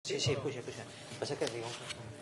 Sí, puja. Passa que diu...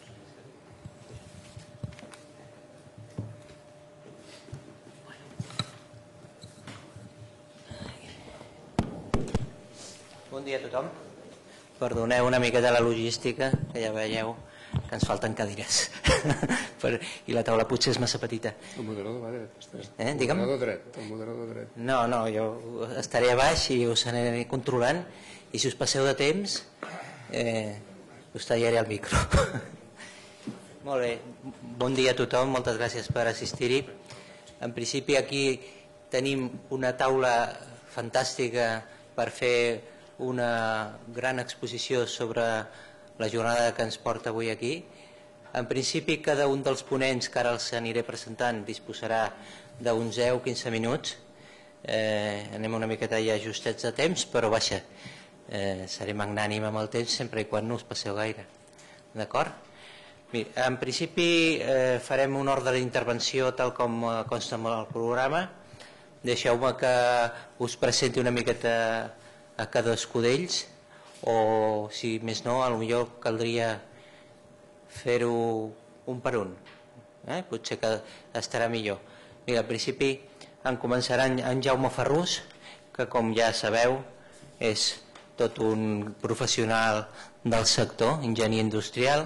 Bon dia a tothom. Perdoneu una mica de la logística, que ja veieu que ens falten cadires. I la taula potser és massa petita. El moderador va dret. El moderador dret. No, jo estaré a baix i us aniré controlant, i si us passeu de temps us tallaré el micro. Molt bé, bon dia a tothom, moltes gràcies per assistir-hi. En principi aquí tenim una taula fantàstica per fer una gran exposició sobre la jornada que ens porta avui aquí. En principi cada un dels ponents que ara els aniré presentant disposarà d'uns 10 o 15 minuts. Anem una miqueta ja justets de temps, però vaja, seré magnànim amb el temps sempre i quan no us passeu gaire. D'acord? En principi farem un ordre d'intervenció tal com consta en el programa. Deixeu-me que us presenti una miqueta a cadascú d'ells, o si més no, potser caldria fer-ho un per un. Potser que estarà millor. Mira, al principi en començarà en Jaume Ferrús, que com ja sabeu és tot un professional del sector, enginyer industrial.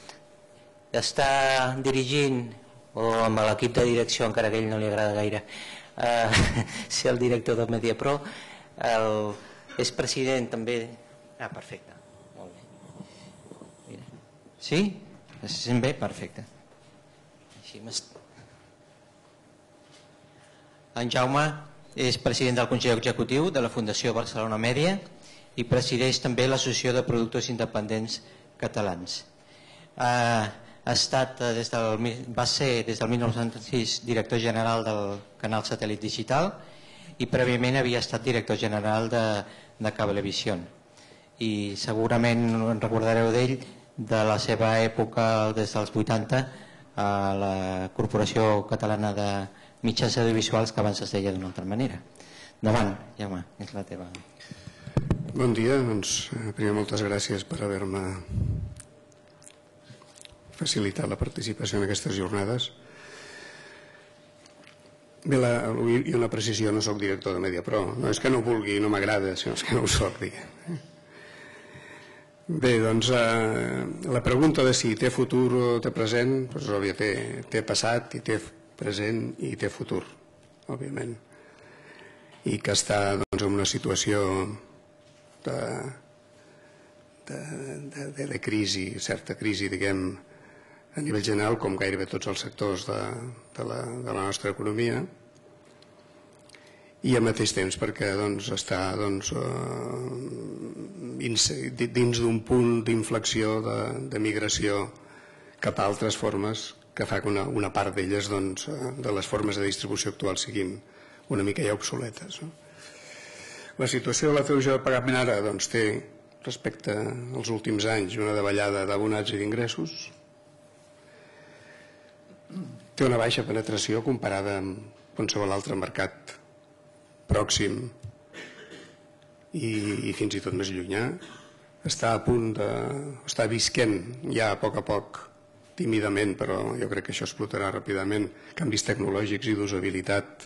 Està dirigint, o amb l'equip de direcció, encara que a ell no li agrada gaire ser el director de Mediapro, és president també... perfecte, molt bé. Sí? Es sent bé? Perfecte. En Jaume és president del Consell Executiu de la Fundació Barcelona Mèdia i presideix també l'Associació de Productors Independents Catalans. Va ser des del 1996 director general del canal Satèl·lit Digital i prèviament havia estat director general de Cablevisión. I segurament en recordareu d'ell de la seva època des dels 80 a la Corporació Catalana de Mitjans Audiovisuals, que abans es deia d'una altra manera. Endavant, Jaume, és la teva. Bon dia, doncs primer moltes gràcies per haver-me facilitat la participació en aquestes jornades. Bé, i una precisió, no soc director de Mediapro, no és que no vulgui, no m'agrada, sinó que no ho soc, diguem. Bé, doncs la pregunta de si té futur o té present, doncs òbvia, té passat i té present i té futur, òbviament, i que està en una situació de crisi, certa crisi, diguem, a nivell general, com gairebé tots els sectors de la nostra economia, i al mateix temps perquè està dins d'un punt d'inflexió de migració cap a altres formes que fa que una part d'elles, de les formes de distribució actuals, siguin una mica ja obsoletes. La situació de la televisió de pagament ara té, respecte als últims anys, una davallada d'abonats i d'ingressos. Té una baixa penetració comparada amb qualsevol altre mercat pròxim i fins i tot més llunyà. Està visquent ja a poc, tímidament, però jo crec que això explotarà ràpidament, canvis tecnològics i d'usabilitat.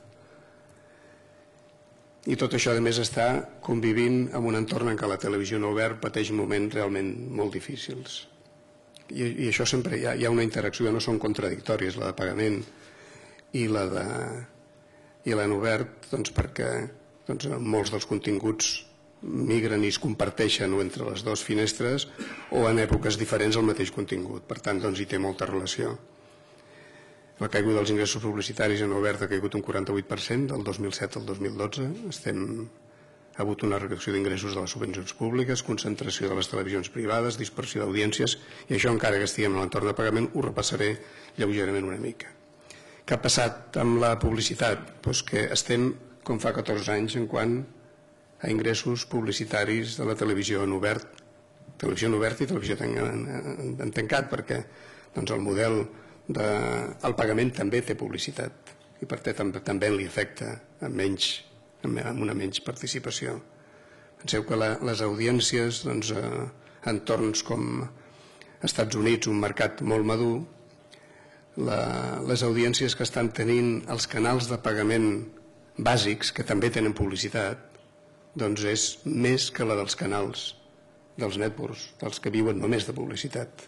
I tot això, a més, està convivint en un entorn en què la televisió en obert pateix moments realment molt difícils. I això sempre hi ha una interacció, no són contradictòries, la de pagament i la en obert, perquè molts dels continguts migren i es comparteixen entre les dues finestres o en èpoques diferents el mateix contingut. Per tant, hi té molta relació. La caiguda dels ingressos publicitaris en obert ha caigut un 48% del 2007 al 2012. Ha hagut una reducció d'ingressos de les subvencions públiques, concentració de les televisions privades, dispersió d'audiències, i això, encara que estiguem en l'entorn de pagament, ho repassaré lleugerament una mica. Què ha passat amb la publicitat? Doncs que estem, com fa 14 anys, en quant a ingressos publicitaris de la televisió en obert i televisió en tancat, perquè el model del pagament també té publicitat i per tant també li afecta amb una menys participació. Penseu que les audiències entorns com Estats Units, un mercat molt madur, les audiències que estan tenint els canals de pagament bàsics, que també tenen publicitat, doncs és més que la dels canals dels networks, dels que viuen només de publicitat.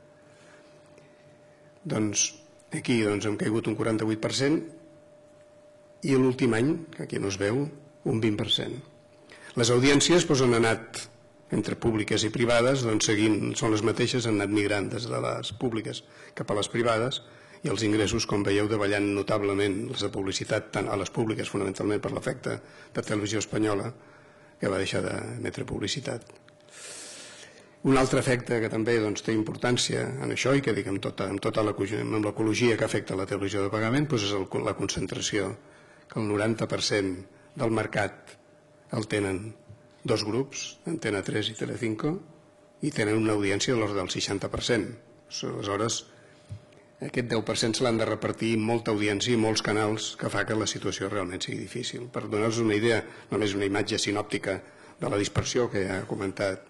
Doncs aquí hem caigut un 48% i l'últim any, que aquí no es veu, un 20%. Les audiències han anat entre públiques i privades, seguint, són les mateixes, han anat migrant des de les públiques cap a les privades, i els ingressos, com veieu, davallant notablement les de publicitat, tant a les públiques fonamentalment per l'efecte de Televisió Espanyola, que va deixar d'emetre publicitat. Un altre efecte que també té importància en això, i que dic amb tota l'ecologia que afecta la televisió de pagament, és la concentració, que el 90% del mercat el tenen dos grups, Antena 3 i Telecinco, i tenen una audiència de l'ordre del 60%. Aleshores, aquest 10% se l'han de repartir molta audiència i molts canals, que fa que la situació realment sigui difícil. Per donar-vos una idea, només una imatge sinòptica de la dispersió que ja ha comentat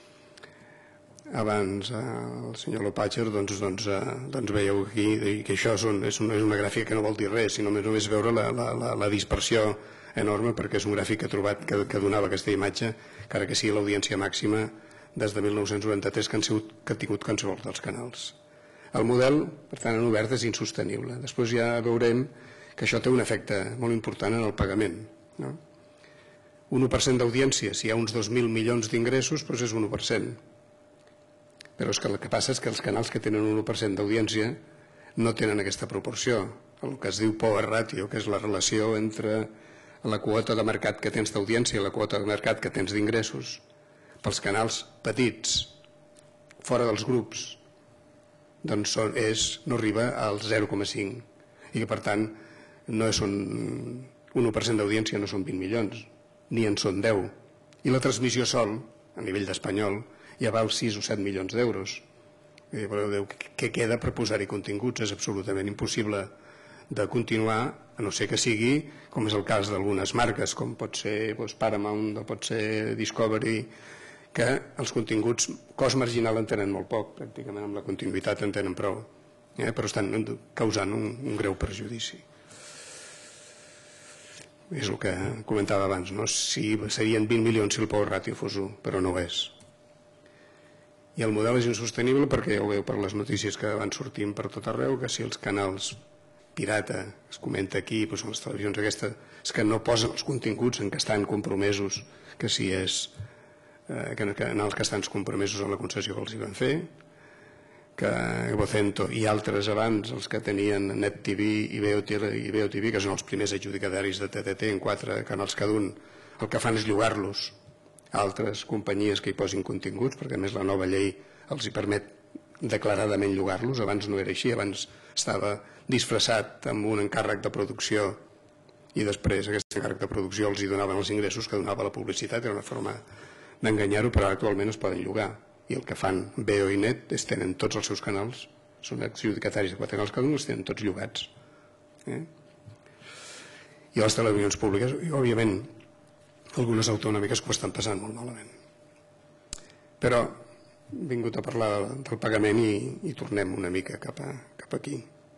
abans el senyor Lopatger, veieu aquí que això és una gràfica que no vol dir res, sinó només veure la dispersió enorme, perquè és un gràfic que he trobat que donava aquesta imatge, encara que sigui l'audiència màxima des de 1993 que ha tingut qualsevol dels canals. El model, per tant, en obert és insostenible. Després ja veurem que això té un efecte molt important en el pagament. Un 1% d'audiència, si hi ha uns 2.000 milions d'ingressos, doncs és un 1%. Però és que el que passa és que els canals que tenen un 1% d'audiència no tenen aquesta proporció, el que es diu power ratio, que és la relació entre la quota de mercat que tens d'audiència i la quota de mercat que tens d'ingressos. Pels canals petits, fora dels grups, doncs no arriba al 0,5, i que per tant no són un 1% d'audiència, no són 20 milions, ni en són 10. I la transmissió sol, a nivell d'espanyol, ja val 6 o 7 milions d'euros. Què queda per posar-hi continguts? És absolutament impossible de continuar, a no ser que sigui, com és el cas d'algunes marques, com pot ser Paramount o pot ser Discovery, que els continguts, cost marginal en tenen molt poc, pràcticament amb la continuïtat en tenen prou, però estan causant un greu perjudici. És el que comentava abans, serien 20 milions si el power ratio fos 1, però no ho és. I el model és insostenible perquè ja ho veieu per les notícies que van sortint per tot arreu, que si els canals pirata, es comenta aquí, les televisions aquestes, és que no posen els continguts en què estan compromesos, que si és canals que estan compromesos a la concessió que els hi van fer, que Vocento i altres abans, els que tenien Net TV i Veo TV, que són els primers adjudicataris de TDT en 4 canals cada un, el que fan és llogar-los a altres companyies que hi posin continguts, perquè a més la nova llei els hi permet declaradament llogar-los. Abans no era així, abans estava disfressat amb un encàrrec de producció i després aquest encàrrec de producció els hi donaven els ingressos que donava la publicitat, era una forma d'enganyar-ho, però actualment es poden llogar. I el que fan Veo i Net és tenen tots els seus canals, són adjudicataris de 4 canals cada un, els tenen tots llogats. I les televisions públiques, i òbviament algunes autonòmiques que ho estan passant molt malament. Però he vingut a parlar del pagament i tornem una mica cap aquí.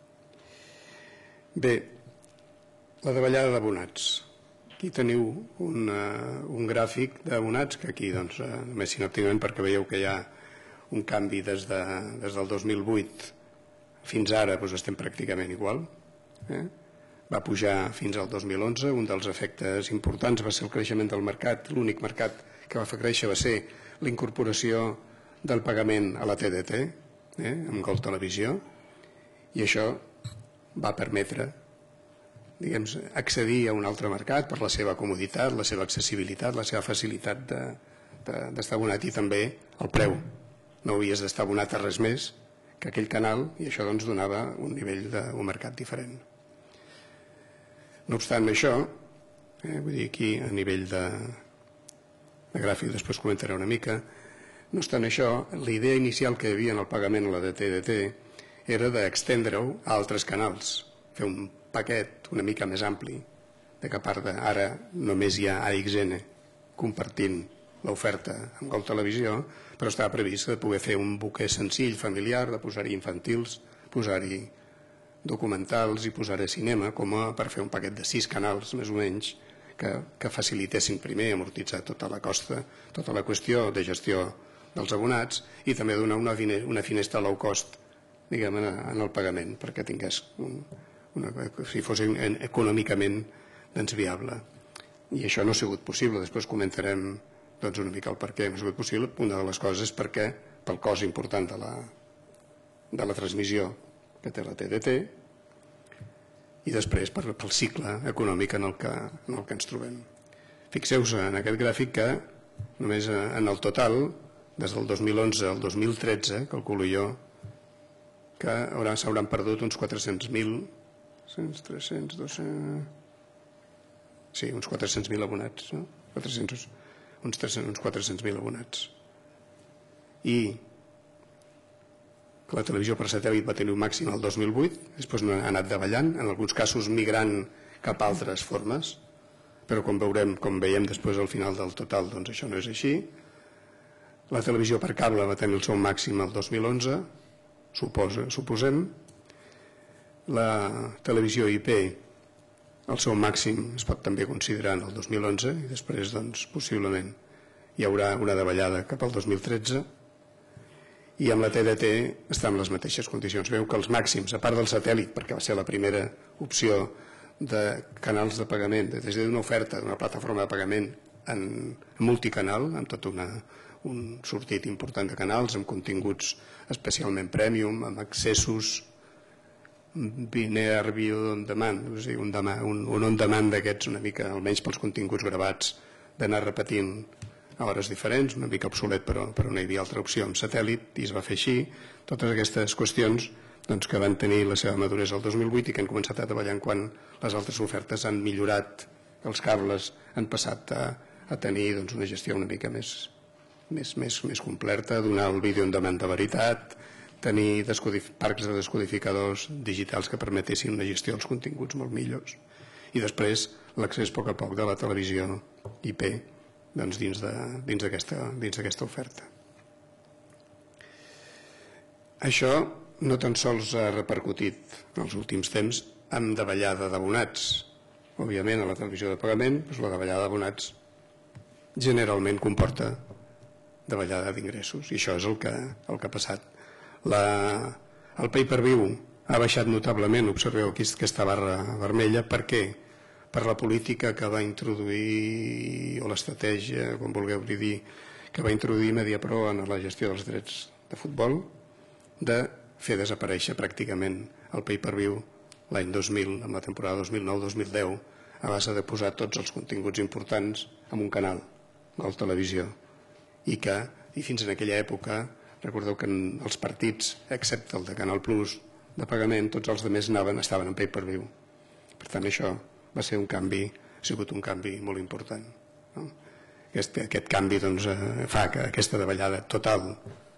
Bé, la davallada d'abonats. Aquí teniu un gràfic d'abonats que aquí, només sinòpticament perquè veieu que hi ha un canvi des del 2008 fins ara, estem pràcticament igual. Va pujar fins al 2011, un dels efectes importants va ser el creixement del mercat, l'únic mercat que va fer créixer va ser la incorporació del pagament a la TDT, amb Gol Televisió, i això va permetre accedir a un altre mercat per la seva comoditat, la seva accessibilitat, la seva facilitat d'estar abonat i també el preu. No havies d'estar abonat a res més que aquell canal i això donava un nivell d'un mercat diferent. No obstant això, vull dir aquí a nivell de gràfic, després comentaré una mica, no obstant això, la idea inicial que hi havia en el pagament a la TDT era d'extendre-ho a altres canals, fer un paquet una mica més ampli, de que a part d'ara només hi ha AXN compartint l'oferta amb Gol Televisió, però estava previst de poder fer un buquer senzill, familiar, de posar-hi infantils, posar-hi documentals i posar-hi cinema, com per fer un paquet de 6 canals, més o menys, que facilitessin primer amortitzar tota la costa, tota la qüestió de gestió dels abonats i també donar una finestra low cost, diguem, en el pagament, perquè tingués si fos econòmicament viable. I això no ha sigut possible. Després comentarem una mica el per què no ha sigut possible. Una de les coses és perquè pel cost important de la transmissió que té la TDT i després pel cicle econòmic en el que ens trobem. Fixeu-vos en aquest gràfic que només en el total, des del 2011 al 2013, calculo jo, que s'hauran perdut uns 400.000, 300, 200... Sí, uns 400.000 abonats, no? Uns 400.000 abonats. I que la televisió per satèl·lit va tenir un màxim el 2008, després ha anat davallant, en alguns casos migrant cap a altres formes, però com veiem després al final del total, doncs això no és així. La televisió per cable va tenir el seu màxim el 2011, suposem. La televisió IP, el seu màxim es pot també considerar en el 2011 i després, doncs, possiblement hi haurà una davallada cap al 2013. I amb la TDT està en les mateixes condicions. Veu que els màxims, a part del satèl·lit, perquè va ser la primera opció de canals de pagament, des d'una oferta d'una plataforma de pagament en multicanal, amb tot un sortit important de canals, amb continguts especialment premium, amb accessos binary view on demand, o sigui, un on demand d'aquests una mica, almenys pels continguts gravats, d'anar repetint a hores diferents, una mica obsolet, però no hi havia altra opció amb satèl·lit i es va fer així. Totes aquestes qüestions que van tenir la seva maduresa el 2008 i que han començat a treballar quan les altres ofertes han millorat, els cables han passat a tenir una gestió una mica més completa, donar el vídeo en demanda de veritat, tenir parcs de descodificadors digitals que permetessin una gestió dels continguts molt millors i després l'accés a poc a poc de la televisió IP dins d'aquesta oferta. Això no tan sols ha repercutit en els últims temps amb davallada d'abonats. Òbviament, a la televisió de pagament, la davallada d'abonats generalment comporta davallada d'ingressos i això és el que ha passat. El pay-per-view ha baixat notablement, observeu aquí aquesta barra vermella, per què? Per la política que va introduir, o l'estratègia, com vulgueu dir, que va introduir Mediapro en la gestió dels drets de futbol, de fer desaparèixer pràcticament el pay-per-view l'any 2000, amb la temporada 2009-2010, a base de posar tots els continguts importants en un canal, Gol Televisió, i fins en aquella època, recordeu que els partits, excepte el de Canal Plus de pagament, tots els altres estaven en pay-per-view. Per tant, això va ser ha sigut un canvi molt important. Aquest canvi fa que aquesta davallada total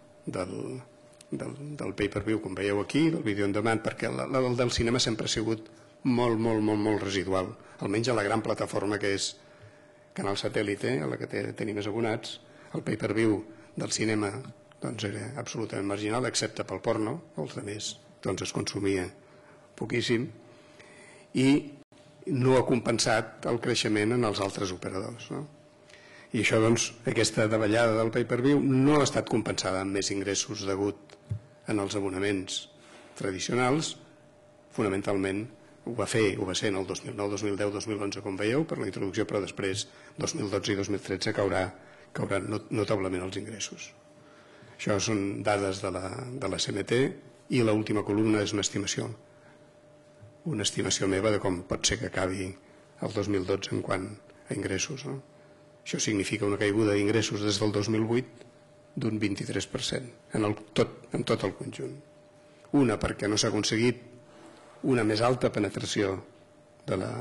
del pay-per-view, com veieu aquí, del vídeo on demand, perquè el del cinema sempre ha sigut molt residual, almenys a la gran plataforma que és Canal Satèl·lit, a la que tenim més abonats. El pay-per-view del cinema era absolutament marginal, excepte pel porno, els altres es consumia poquíssim, i no ha compensat el creixement en els altres operadors. I això, aquesta davallada del pay-per-view no ha estat compensada amb més ingressos degut en els abonaments tradicionals. Fonamentalment ho va ser en el 2009, 2010, 2011, com veieu, per la introducció, però després, 2012 i 2013, cauran notablement els ingressos. Això són dades de la CMT i l'última columna és una estimació meva de com pot ser que acabi el 2012 en quant a ingressos. Això significa una caiguda d'ingressos des del 2008 d'un 23% en tot el conjunt. Una, perquè no s'ha aconseguit una més alta penetració de la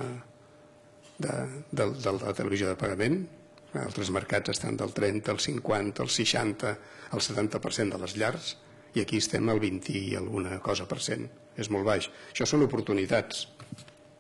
televisió de pagament. Altres mercats estan del 30, el 50, el 60, el 70% de les llars, i aquí estem al 20 i alguna cosa per cent. És molt baix. Això són oportunitats.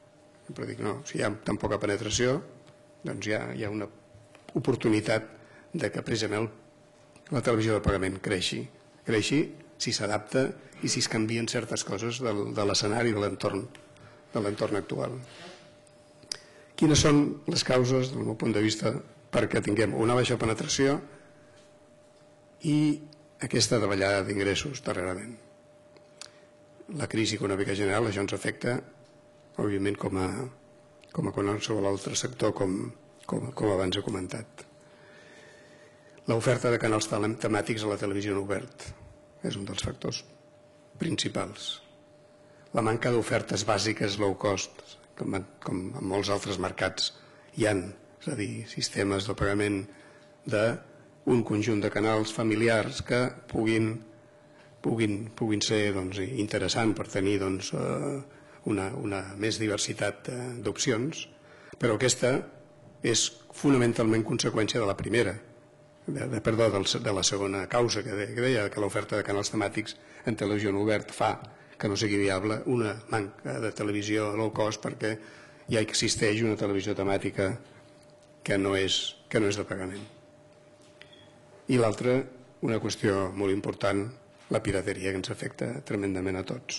Però dic, no, si hi ha tan poca penetració, doncs hi ha una oportunitat que precisament la televisió de pagament creixi si s'adapta i si es canvien certes coses de l'escenari, de l'entorn actual. Quines són les causes, del meu punt de vista, perquè tinguem una baixa penetració i aquesta davallada d'ingressos darrerament? La crisi econòmica general, això ens afecta, òbviament, com a qualsevol altre sector, com abans he comentat. L'oferta de canals temàtics a la televisió en obert és un dels factors principals. La manca d'ofertes bàsiques low cost, com en molts altres mercats hi ha, és a dir, sistemes de pagament d'un conjunt de canals familiars que puguin ser interessants per tenir una més diversitat d'opcions, però aquesta és fonamentalment conseqüència de la primera, de la segona causa que deia, que l'oferta de canals temàtics en televisió en obert fa que no sigui viable una manca de televisió low cost, perquè ja existeix una televisió temàtica que no és de pagament. I l'altra, una qüestió molt important, la pirateria, que ens afecta tremendament a tots.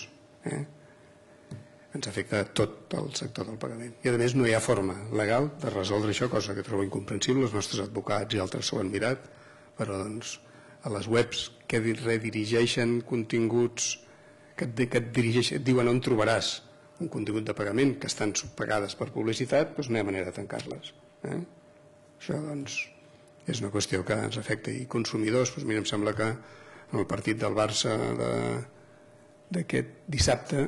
Ens afecta a tot el sector del pagament. I a més no hi ha forma legal de resoldre això, cosa que trobo incomprensible. Els nostres advocats i altres s'ho han mirat, però a les webs que redirigeixen continguts que et diuen on trobaràs un contingut de pagament que estan subpagades per publicitat, doncs no hi ha manera de tancar-les. Això és una qüestió que ens afecta. I consumidors, mira, em sembla que en el partit del Barça d'aquest dissabte,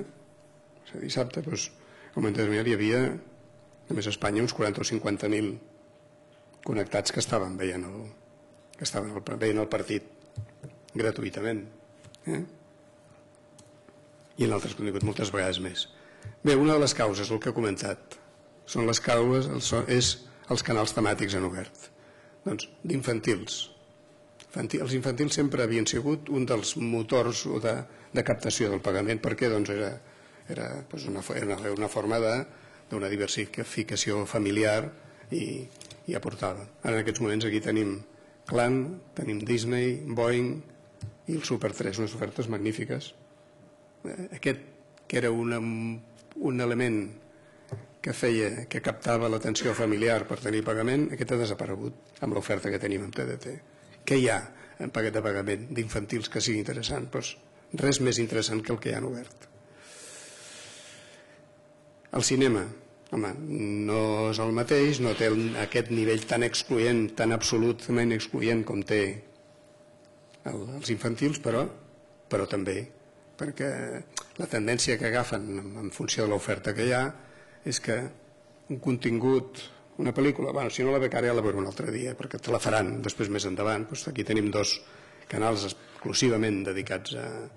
al moment determinat hi havia, només a Espanya, uns 40 o 50.000 connectats que estaven veient el partit gratuïtament. I en altres continguts moltes vegades més. Bé, una de les causes, el que he comentat, són les causes, és els canals temàtics en obert. Doncs d'infantils. Els infantils sempre havien sigut un dels motors de captació del pagament, perquè era una forma d'una diversificació familiar i aportava. Ara en aquests moments aquí tenim Clan, tenim Disney, Boeing i el Super 3, unes ofertes magnífiques. Aquest, que era un element que captava l'atenció familiar per tenir pagament, aquest ha desaparegut amb l'oferta que tenim amb TDT. Què hi ha en paquet de pagament d'infantils que sigui interessant? Doncs res més interessant que el que hi ha obert. El cinema, home, no és el mateix, no té aquest nivell tan excloent, tan absolutament excloent com té els infantils, però també, perquè la tendència que agafen en funció de l'oferta que hi ha és que un contingut, una pel·lícula, si no la veig ara ja la veuré un altre dia, perquè te la faran després més endavant. Aquí tenim 2 canals exclusivament dedicats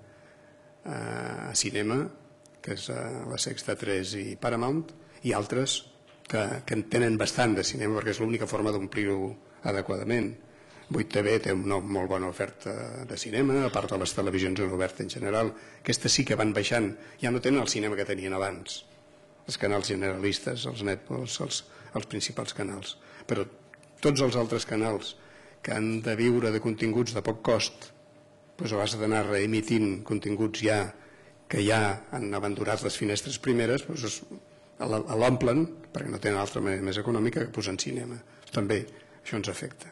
a cinema, que és la Sexta 3 i Paramount, i altres que en tenen bastant de cinema, perquè és l'única forma d'omplir-ho adequadament. 8TV té una molt bona oferta de cinema, a part de les televisions en obert en general. Aquestes sí que van baixant, ja no tenen el cinema que tenien abans, els canals generalistes, els netballs, els principals canals. Però tots els altres canals que han de viure de continguts de poc cost, doncs has d'anar reemitint continguts que ja han abandonat les finestres primeres, doncs l'omplen, perquè no tenen altra manera més econòmica que posar en cinema. També això ens afecta.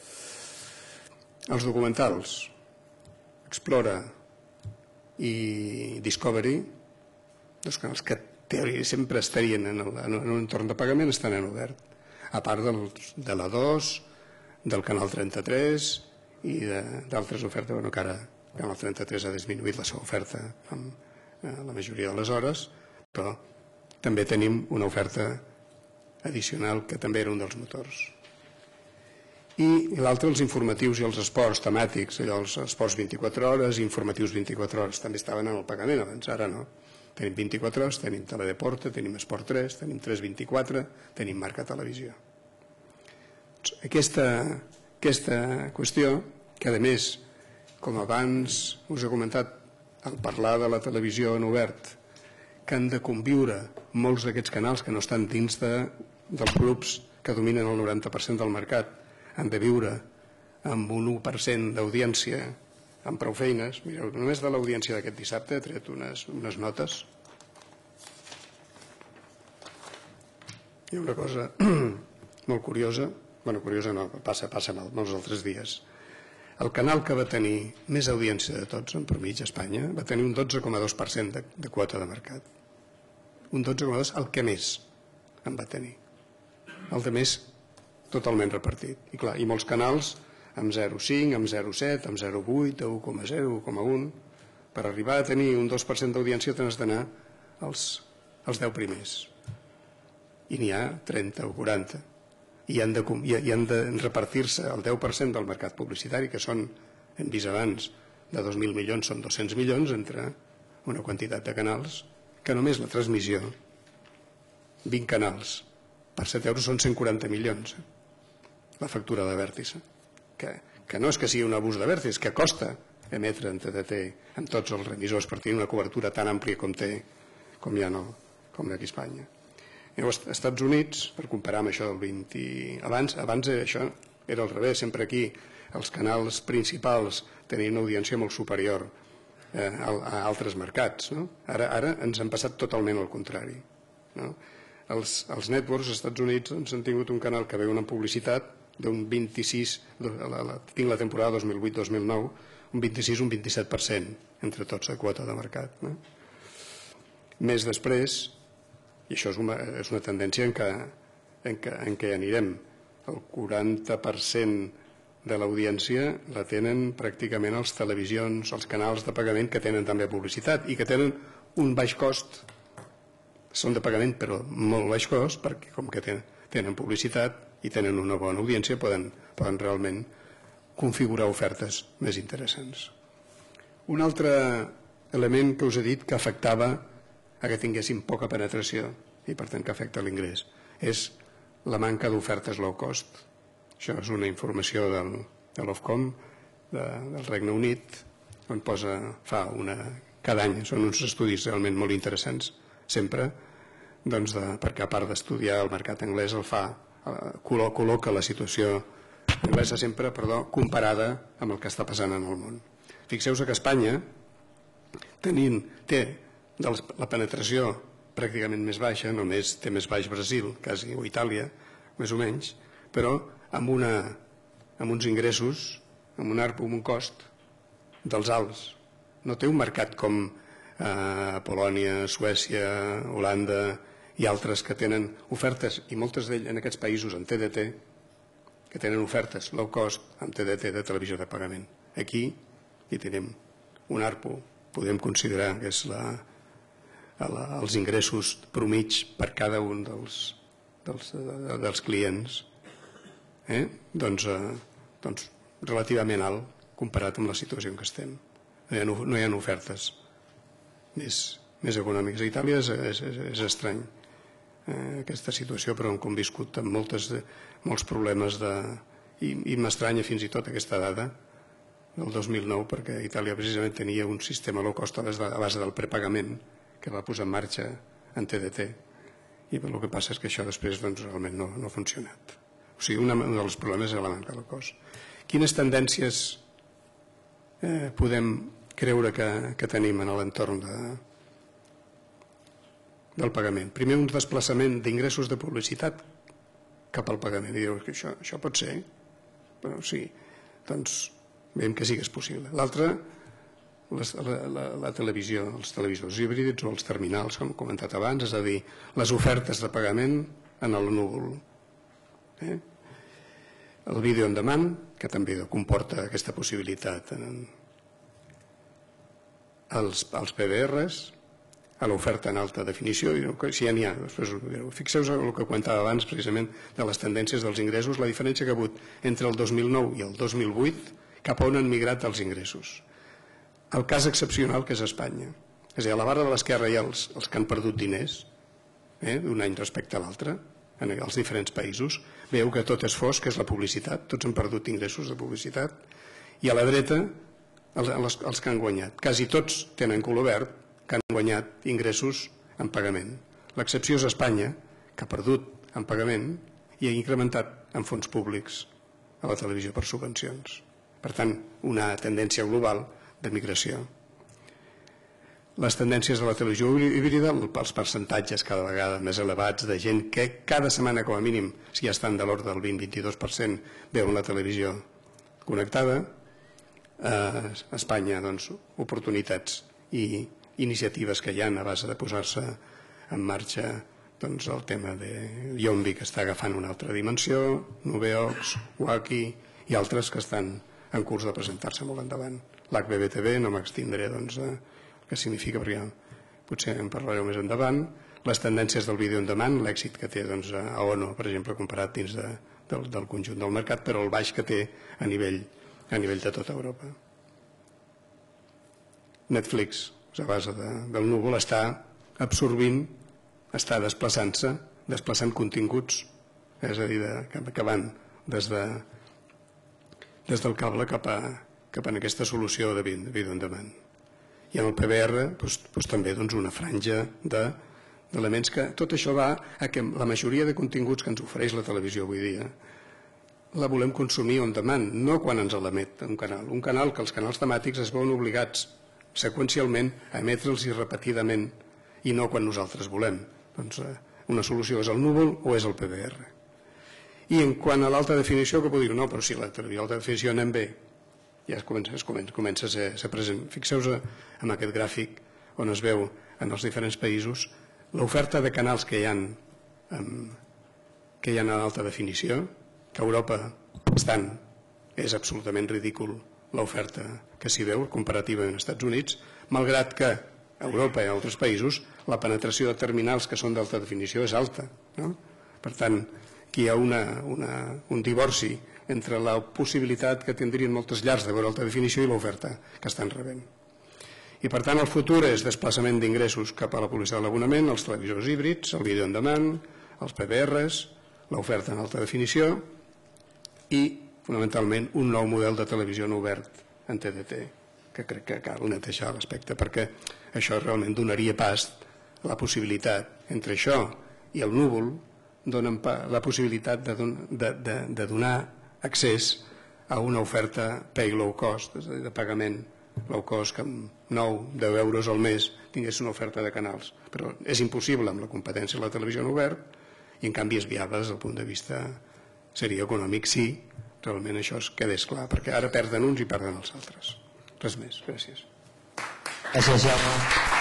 Els documentals, Explora i Discovery, dos canals que sempre estarien en un entorn de pagament, estan en obert, a part de la 2, del canal 33 i d'altres ofertes, que ara el canal 33 ha disminuït la seva oferta la majoria de les hores, però també tenim una oferta addicional que també era un dels motors. I l'altre, els informatius i els esports temàtics, els esports 24 hores, informatius 24 hores, també estaven en el pagament abans, ara no. Tenim 24 hores, tenim Teledeporte, tenim Esport 3, tenim 324, tenim Marca Televisió. Aquesta qüestió, que a més, com abans us he comentat, al parlar de la televisió en obert, que han de conviure molts d'aquests canals que no estan dins dels grups que dominen el 90% del mercat, han de viure amb un 1% d'audiència, amb prou feines. Mireu, només de l'audiència d'aquest dissabte he tret unes notes. Hi ha una cosa molt curiosa, curiosa no, passa molts altres dies. El canal que va tenir més audiència de tots, en promig a Espanya, va tenir un 12,2% de quota de mercat. Un 12,2% el que més en va tenir. El de més totalment repartit. I clar, i molts canals amb 0,5, amb 0,7, amb 0,8, 1,0, 1,1. Per arribar a tenir un 2% d'audiència t'has d'anar als 10 primers. I n'hi ha 30 o 40. I han de repartir-se el 10% del mercat publicitari, que són, hem vist abans, de 2.000 milions, són 200 milions, entre una quantitat de canals, que només la transmissió, 20 canals, per 7 euros són 140 milions, la factura de Vèrtice. Que no és que sigui un abús de Vèrtice, que costa emetre en TDT amb tots els remissors per tenir una cobertura tan àmplia com té, com hi ha aquí a Espanya. Als Estats Units, per comparar amb això del 20... Abans això era al revés, sempre aquí els canals principals tenien una audiència molt superior a altres mercats. Ara ens han passat totalment al contrari. Els networks als Estats Units han tingut un canal que veu una publicitat d'un 26, tinc la temporada 2008-2009, un 26 un 27% entre tots de quota de mercat. Més després, i això és una tendència en què anirem. El 40% de l'audiència la tenen pràcticament les televisions, els canals de pagament que tenen també publicitat i que tenen un baix cost. Són de pagament però molt baix cost perquè com que tenen publicitat i tenen una bona audiència poden realment configurar ofertes més interessants. Un altre element que us he dit que afectava a que tinguéssim poca penetració i per tant que afecta l'ingrés és la manca d'ofertes low cost. Això és una informació de l'Ofcom del Regne Unit on posa cada any, són uns estudis realment molt interessants sempre, perquè a part d'estudiar el mercat anglès col·loca la situació anglesa sempre comparada amb el que està passant en el món. Fixeu-vos que Espanya té la penetració pràcticament més baixa, només té més baix Brasil, quasi, o Itàlia, més o menys, però amb uns ingressos, amb un ARPU, amb un cost dels alts. No té un mercat com Polònia, Suècia, Holanda i altres que tenen ofertes, i moltes d'ells en aquests països en TDT, que tenen ofertes low cost amb TDT de televisió de pagament. Aquí hi tenim un ARPU, podem considerar que és els ingressos promig per cada un dels clients, doncs relativament alt comparat amb la situació en què estem. No hi ha ofertes més econòmiques. A Itàlia és estrany aquesta situació, però hem conviscut amb molts problemes i m'estranya fins i tot aquesta dada del 2009 perquè Itàlia precisament tenia un sistema low cost a base del prepagament que va posar en marxa en TDT i el que passa és que això després realment no ha funcionat. O sigui, un dels problemes és la manca de cost. Quines tendències podem creure que tenim en l'entorn del pagament? Primer, un desplaçament d'ingressos de publicitat cap al pagament. I diu que això pot ser? Però sí, doncs veiem que sí que és possible. L'altre, la televisió, els televisors híbrids o els terminals, com he comentat abans, és a dir, les ofertes de pagament en el núvol. El vídeo on demand, que també comporta aquesta possibilitat. Els PVRs, a l'oferta en alta definició, si ja n'hi ha. Fixeu-vos el que comentava abans, precisament, de les tendències dels ingressos, la diferència que ha hagut entre el 2009 i el 2008, cap a on han migrat els ingressos. El cas excepcional que és Espanya. És a dir, a la barra de l'esquerra hi ha els que han perdut diners d'un any respecte a l'altre, en els diferents països. Veieu que tot és fosc, que és la publicitat, tots han perdut ingressos de publicitat, i a la dreta els que han guanyat. Quasi tots tenen color verd, que han guanyat ingressos en pagament. L'excepció és Espanya, que ha perdut en pagament i ha incrementat en fons públics a la televisió per subvencions. Per tant, una tendència global de migració. Les tendències de la televisió híbrida, els percentatges cada vegada més elevats de gent que cada setmana com a mínim, si ja estan de l'ordre del 20-22%, veuen la televisió connectada. A Espanya, doncs, oportunitats i iniciatives que hi ha a base de posar-se en marxa, doncs, el tema de Yombi, que està agafant una altra dimensió, Nubeox, Waki i altres que estan en curs de presentar-se molt endavant. L'HBBTV, no m'extindré, doncs, que significa, perquè potser en parlareu més endavant, les tendències del vídeo on demand, l'èxit que té, doncs, a ONO, per exemple, comparat dins del conjunt del mercat, però el baix que té a nivell de tota Europa. Netflix, a base del núvol, està absorbint, està desplaçant continguts, és a dir, que van des del cable cap a aquesta solució de vídeo on demand. I en el PBR també una franja d'elements que tot això va a que la majoria de continguts que ens ofereix la televisió avui dia la volem consumir on demand, no quan ens l'emet un canal. Un canal que els canals temàtics es veuen obligats seqüencialment a emetre'ls repetidament i no quan nosaltres volem. Doncs una solució és el núvol o és el PBR. I en quant a l'alta definició, que podeu dir, no, però si la televisió d'alta definició anem bé, ja comença a ser present. Fixeu-vos en aquest gràfic on es veu en els diferents països l'oferta de canals que hi ha en alta definició, que a Europa és absolutament ridícul l'oferta que s'hi veu comparativa amb els Estats Units, malgrat que a Europa i a altres països la penetració de terminals que són d'alta definició és alta. Per tant, aquí hi ha un divorci entre la possibilitat que tindrien moltes llars de veure alta definició i l'oferta que estan rebent. I per tant el futur és desplaçament d'ingressos cap a la publicitat de l'abonament, els televisors híbrids, el vídeo on demand, els PBRs, l'oferta en alta definició i fonamentalment un nou model de televisió en obert en TDT, que crec que cal netejar l'aspecte perquè això realment donaria pas a la possibilitat entre això i el núvol, donen la possibilitat de donar accés a una oferta pay low cost, és a dir, de pagament low cost, que amb 9-10 euros al mes tingués una oferta de canals. Però és impossible amb la competència de la televisió en obert i en canvi és viable des del punt de vista seria econòmic si realment això es quedés clar, perquè ara perden uns i perden els altres. Res més, gràcies. Gràcies, Jaume.